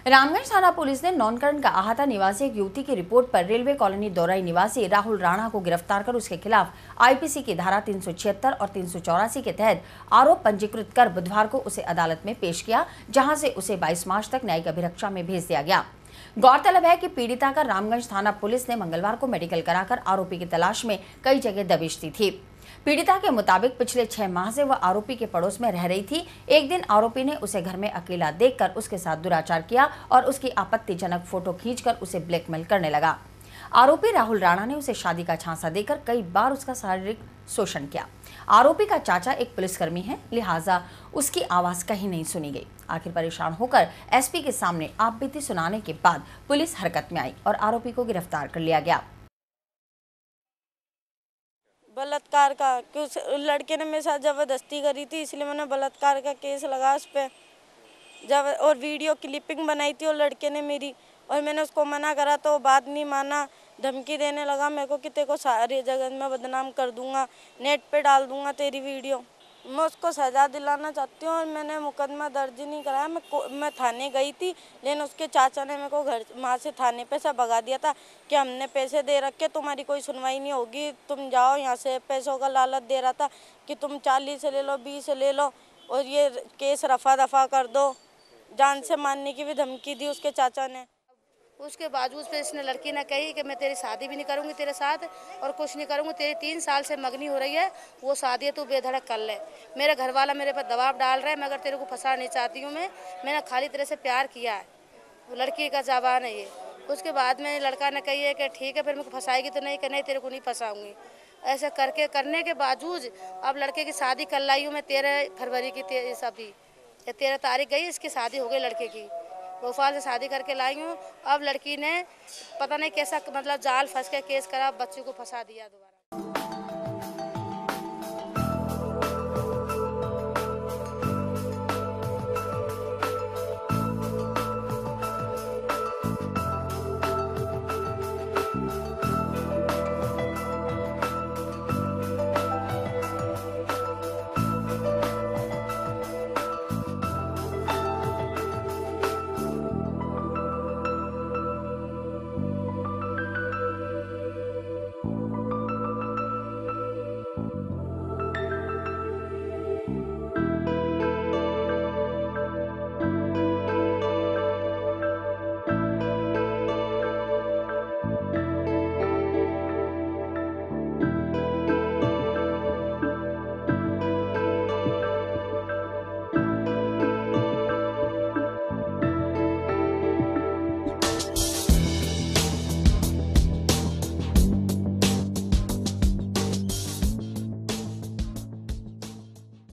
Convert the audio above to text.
रामगंज थाना पुलिस ने नौनकरण का अहाता निवासी एक युवती की रिपोर्ट पर रेलवे कॉलोनी दौराई निवासी राहुल राणा को गिरफ्तार कर उसके खिलाफ आईपीसी की धारा 376 और 384 के तहत आरोप पंजीकृत कर बुधवार को उसे अदालत में पेश किया, जहां से उसे 22 मार्च तक न्यायिक अभिरक्षा में भेज दिया गया। गौरतलब है कि पीड़िता का रामगंज थाना पुलिस ने मंगलवार को मेडिकल कराकर आरोपी की तलाश में कई जगह दबिश दी थी। पीड़िता के मुताबिक पिछले 6 माह से वह आरोपी के पड़ोस में रह रही थी। एक दिन आरोपी ने उसे घर में अकेला देखकर उसके साथ दुराचार किया और उसकी आपत्तिजनक फोटो खींचकर उसे ब्लैकमेल करने लगा। आरोपी राहुल राणा ने उसे शादी का झांसा देकर कई बार उसका शारीरिक शोषण किया। आरोपी का चाचा एक पुलिसकर्मी है, लिहाजा उसकी आवाज कहीं नहीं सुनी गई। आखिर परेशान होकर एसपी के सामने आपबीती सुनाने के बाद पुलिस हरकत में आई और आरोपी को गिरफ्तार कर लिया गया। बलात्कार का कि उस लड़के ने मेरे साथ ज़बरदस्ती करी थी, इसलिए मैंने बलात्कार का केस लगा उस पर। जब और वीडियो क्लिपिंग बनाई थी और लड़के ने मेरी, और मैंने उसको मना करा तो वो बात नहीं माना। धमकी देने लगा मेरे को कि तेरे को सारी जगह में बदनाम कर दूंगा, नेट पे डाल दूंगा तेरी वीडियो। मैं उसको सज़ा दिलाना चाहती हूँ और मैंने मुकदमा दर्ज नहीं कराया। मैं थाने गई थी, लेकिन उसके चाचा ने मेरे को घर वहाँ से थाने पे से भगा दिया था कि हमने पैसे दे रखे, तुम्हारी कोई सुनवाई नहीं होगी, तुम जाओ यहाँ से। पैसों का लालच दे रहा था कि तुम 40 ले लो, 20 ले लो और ये केस रफा दफा कर दो। जान से मारने की भी धमकी दी उसके चाचा ने। उसके बावजूद फिर इसने लड़की ने कही कि मैं तेरी शादी भी नहीं करूंगी तेरे साथ और कुछ नहीं करूंगी, तेरी 3 साल से मगनी हो रही है, वो शादी तू बेधड़क कर ले। मेरा घर वाला मेरे पर दबाव डाल रहा है, मगर तेरे को फंसा नहीं चाहती हूँ मैंने खाली तेरे से प्यार किया है। वो लड़की का जवान है ये। उसके बाद में लड़का ने कही है कि ठीक है फिर मेरे को फंसाएगी तो नहीं, कि नहीं तेरे को नहीं फंसाऊंगी। ऐसे करने के बावजूद अब लड़के की शादी कर लाई हूँ मैं 13 फरवरी की, 13 तारीख गई, इसकी शादी हो गई लड़के की। भोपाल से शादी करके लाई हूँ। अब लड़की ने पता नहीं कैसा मतलब जाल फंस के केस करा, बच्चे को फंसा दिया दोबारा।